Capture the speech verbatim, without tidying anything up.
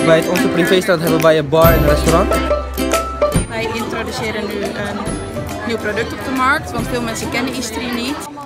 Bij het onze privéstand hebben wij een bar en een restaurant. Wij introduceren nu een nieuw product op de markt, want veel mensen kennen Eastery niet.